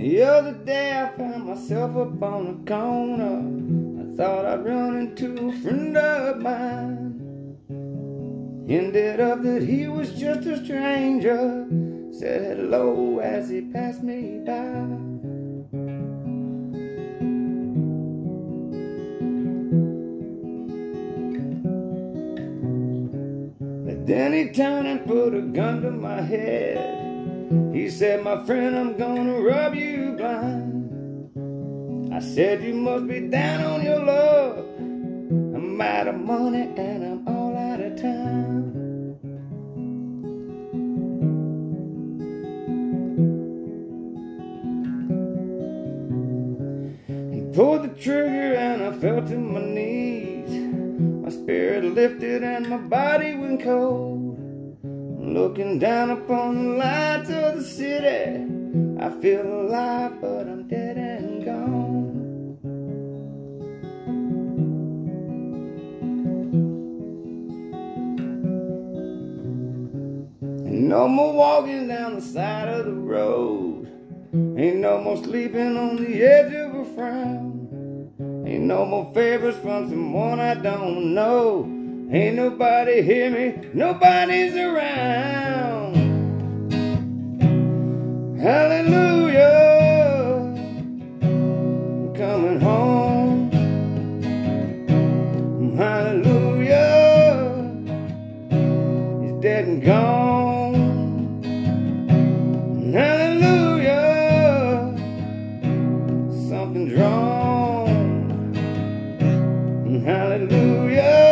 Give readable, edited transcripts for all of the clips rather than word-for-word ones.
The other day I found myself up on the corner. I thought I'd run into a friend of mine. Ended up that he was just a stranger. Said hello as he passed me by. But then he turned and put a gun to my head. He said, my friend, I'm gonna rub you blind. I said, you must be down on your luck. I'm out of money and I'm all out of time. He pulled the trigger and I fell to my knees. My spirit lifted and my body went cold. Looking down upon the lights of the city, I feel alive, but I'm dead and gone. Ain't no more walking down the side of the road. Ain't no more sleeping on the edge of a frown. Ain't no more favors from someone I don't know. Ain't nobody hear me, nobody's around. Hallelujah, I'm coming home. Hallelujah, he's dead and gone. Hallelujah, something's wrong. Hallelujah.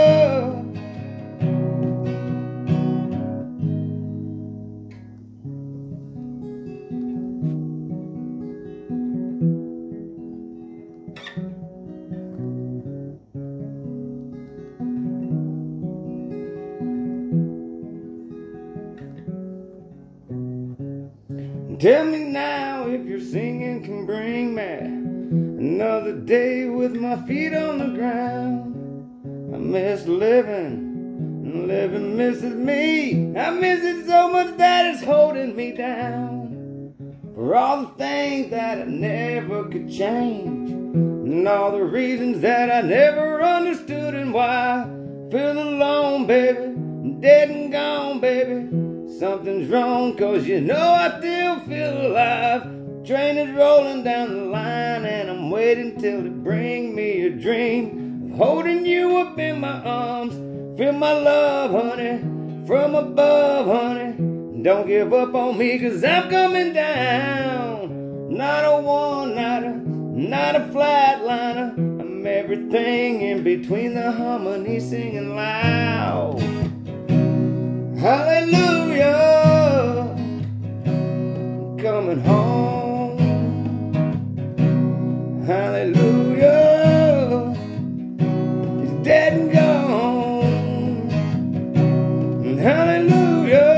Tell me now if your singing can bring me another day with my feet on the ground. I miss living, and living misses me. I miss it so much that it's holding me down. For all the things that I never could change, and all the reasons that I never understood, and why I feel alone, baby, I'm dead and gone, baby. Something's wrong, cause you know I still feel alive. Train is rolling down the line and I'm waiting till they bring me a dream of holding you up in my arms. Feel my love, honey, from above, honey. Don't give up on me, cause I'm coming down. Not a one-nighter, not a flatliner. I'm everything in between the harmony, singing loud. Hallelujah, I'm coming home. Hallelujah, he's dead and gone. Hallelujah,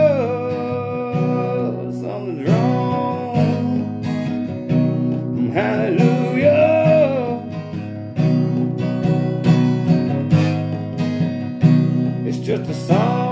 something's wrong. Hallelujah, it's just a song.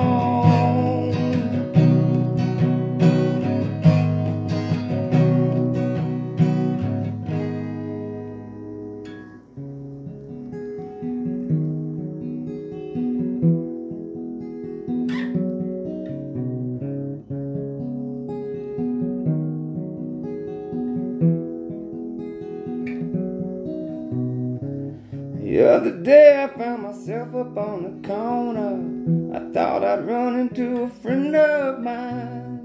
The other day I found myself up on the corner. I thought I'd run into a friend of mine.